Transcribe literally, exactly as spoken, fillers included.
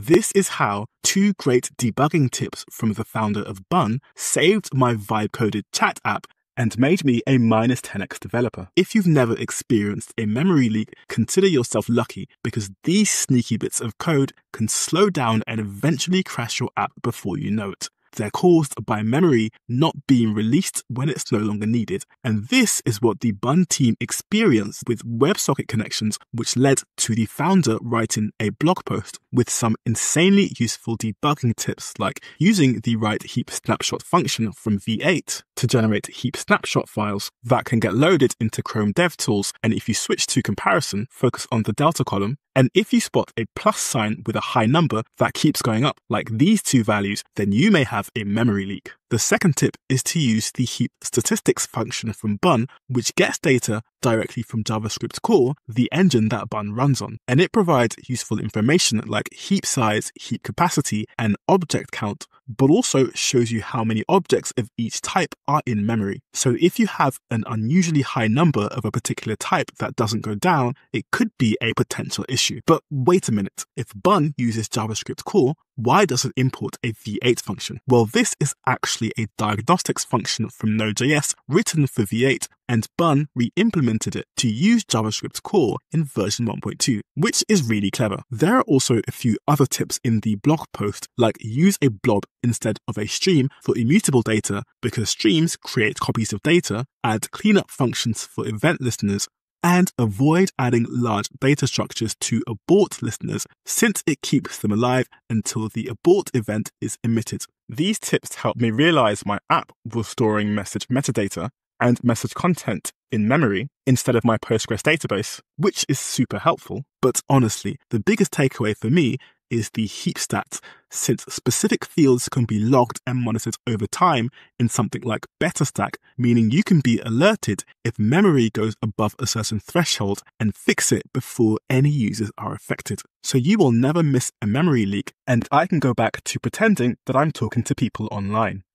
This is how two great debugging tips from the founder of Bun saved my vibe-coded chat app and made me a minus ten x developer. If you've never experienced a memory leak, consider yourself lucky because these sneaky bits of code can slow down and eventually crash your app before you know it. They're caused by memory not being released when it's no longer needed. And this is what the Bun team experienced with WebSocket connections, which led to the founder writing a blog post with some insanely useful debugging tips, like using the writeheapsnapshot function from V eight to generate heap snapshot files that can get loaded into Chrome DevTools. And if you switch to comparison, focus on the delta column. And if you spot a plus sign with a high number that keeps going up, like these two values, then you may have a memory leak. The second tip is to use the heap statistics function from Bun, which gets data directly from JavaScriptCore, the engine that Bun runs on. And it provides useful information like heap size, heap capacity, and object count, but also shows you how many objects of each type are in memory. So if you have an unusually high number of a particular type that doesn't go down, it could be a potential issue. But wait a minute, if Bun uses JavaScriptCore, why does it import a V eight function? Well, this is actually a diagnostics function from node dot J S written for V eight, and Bun re-implemented it to use JavaScriptCore in version one point two, which is really clever. There are also a few other tips in the blog post, like use a blob instead of a stream for immutable data because streams create copies of data, add cleanup functions for event listeners, and avoid adding large data structures to abort listeners since it keeps them alive until the abort event is emitted. These tips helped me realize my app was storing message metadata and message content in memory instead of my Postgres database, which is super helpful. But honestly, the biggest takeaway for me is the heap stats, since specific fields can be logged and monitored over time in something like BetterStack, meaning you can be alerted if memory goes above a certain threshold and fix it before any users are affected. So you will never miss a memory leak, and I can go back to pretending that I'm talking to people online.